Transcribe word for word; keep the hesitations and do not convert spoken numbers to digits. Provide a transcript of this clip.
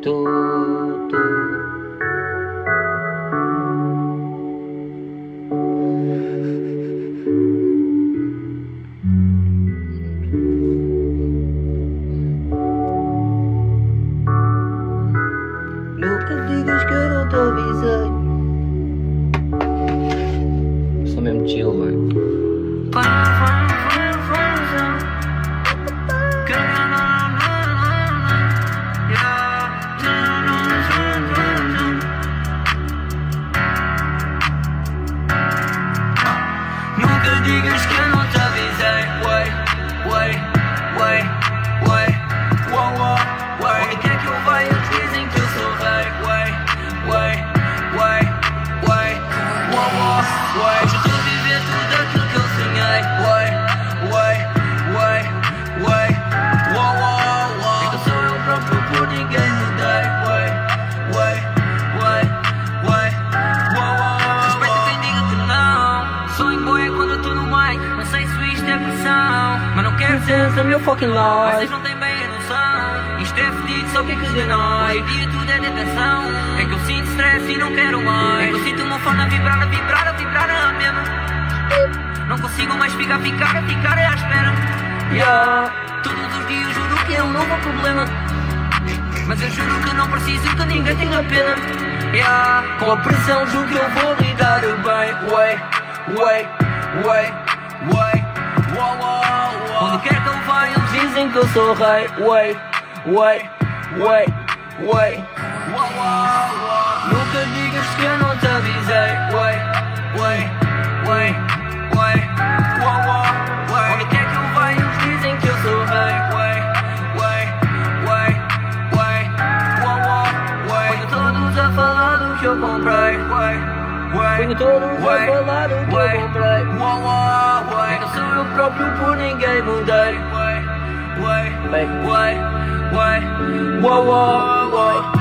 tu, tu. Nunca digas que eu não te avisei. Sou mesmo chill, velho. Nunca digas que eu não te avisei. Ué, ué, ué, ué, ué, ué, ué. Onde quer que eu vá eles dizem que eu sou rei. Ué, ué, ué, ué, ué, ué, ué. Hoje estou a viver tudo aquilo que eu sonhei. Ué, ué, ué, ué, ué, ué, ué. Então sou eu próprio, por ninguém mudei. Ué, ué, ué, ué, ué, ué. Respeita quem diga que não. Sou em boia quando eu tô no mic. Não sei se isto é pressão, mas não quero ser This is your fucking life. Vocês não têm bem a noção. Isto é fedido, só o que é que de nós. Hoje em dia tudo é detenção. É que eu sinto stress e não quero mais. É que eu sinto uma forma a vibrar, a vibrar, a vibrar a mesma. Não consigo mais ficar, ficar, a ficar é à espera. Yeah. Todos os dias juro que é um novo problema, mas eu juro que não preciso que ninguém tenha pena. Yeah. Com a pressão juro que eu vou lidar bem. Ué, ué, ué, ué, ué, ué. Onde quer que eu vá eles dizem que eu sou rei. Ué, ué, ué, ué, ué, ué. Nunca digas que eu não te avisei. Ué, ué, ué, ué, ué, ué. Onde quer que eu vá eles dizem que eu sou rei. Ué, ué, ué, ué, ué, ué, ué. Ponho todos a falar do que eu comprei. Ué, ué, Ponho todos a falar do que eu comprei. Ué, ué, ué. Então sou eu próprio, por ninguém mudei. Ué, ué, ué, ué, ué, ué, ué.